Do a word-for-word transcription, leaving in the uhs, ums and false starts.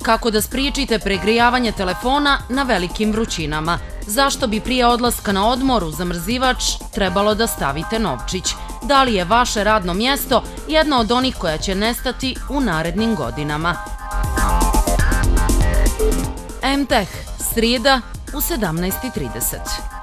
Kako da spriječite pregrijavanje telefona na velikim vrućinama? Zašto bi prije odlaska na odmor u zamrzivač trebalo da stavite novčić? Da li je vaše radno mjesto jedno od onih koja će nestati u narednim godinama? M Teh, srijeda u sedamnaest i trideset.